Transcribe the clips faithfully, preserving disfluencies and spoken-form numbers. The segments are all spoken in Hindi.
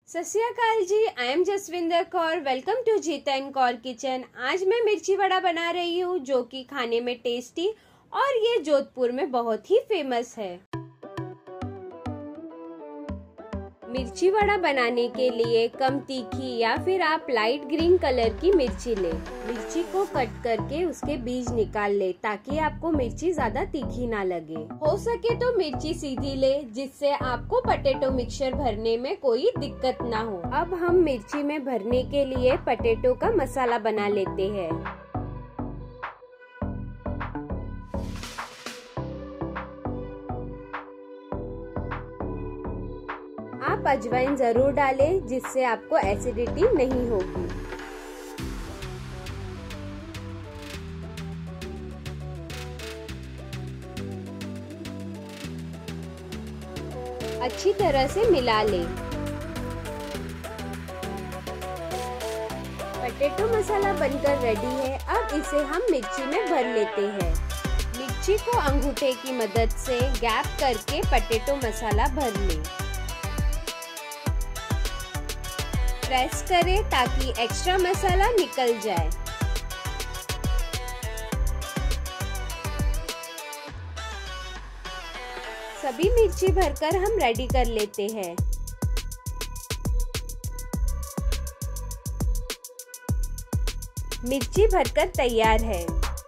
सत श्री अकाल जी, I am Jasvinder Kaur. Welcome to Jeeta and Kaur kitchen. आज मैं मिर्ची वड़ा बना रही हूँ जो कि खाने में टेस्टी और ये जोधपुर में बहुत ही फेमस है। मिर्ची वड़ा बनाने के लिए कम तीखी या फिर आप लाइट ग्रीन कलर की मिर्ची ले। मिर्ची को कट करके उसके बीज निकाल ले ताकि आपको मिर्ची ज्यादा तीखी ना लगे। हो सके तो मिर्ची सीधी ले जिससे आपको पटेटो मिक्सचर भरने में कोई दिक्कत ना हो। अब हम मिर्ची में भरने के लिए पटेटो का मसाला बना लेते हैं। आप अजवाइन जरूर डालें जिससे आपको एसिडिटी नहीं होगी। अच्छी तरह से मिला लें। पटेटो मसाला बनकर रेडी है। अब इसे हम मिर्ची में भर लेते हैं। मिर्ची को अंगूठे की मदद से गैप करके पटेटो मसाला भर लें। प्रेस करें ताकि एक्स्ट्रा मसाला निकल जाए। सभी मिर्ची भरकर हम रेडी कर लेते हैं। मिर्ची भरकर तैयार है।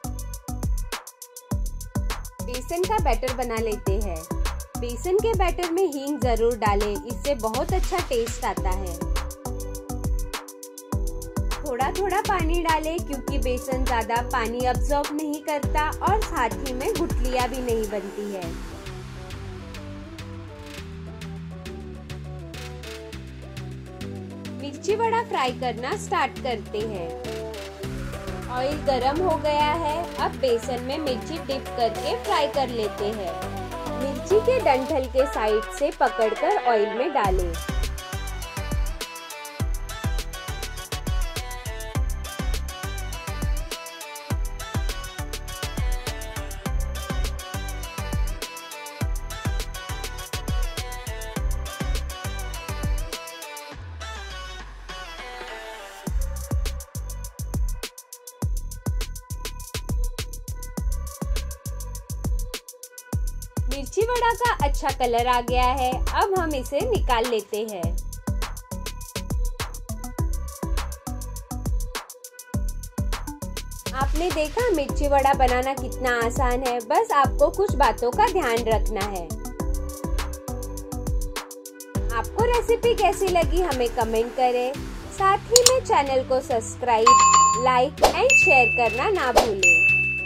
बेसन का बैटर बना लेते हैं। बेसन के बैटर में हींग जरूर डालें, इससे बहुत अच्छा टेस्ट आता है। थोड़ा थोड़ा पानी डालें क्योंकि बेसन ज्यादा पानी अब्सॉर्ब नहीं करता और साथ ही में गुठलियां भी नहीं बनती है। मिर्ची वड़ा फ्राई करना स्टार्ट करते हैं। ऑयल गरम हो गया है। अब बेसन में मिर्ची डिप करके फ्राई कर लेते हैं। मिर्ची के डंठल के साइड से पकड़कर ऑयल में डालें। मिर्ची वड़ा का अच्छा कलर आ गया है। अब हम इसे निकाल लेते हैं। आपने देखा मिर्ची वड़ा बनाना कितना आसान है। बस आपको कुछ बातों का ध्यान रखना है। आपको रेसिपी कैसी लगी हमें कमेंट करें। साथ ही में चैनल को सब्सक्राइब, लाइक एंड शेयर करना ना भूलें।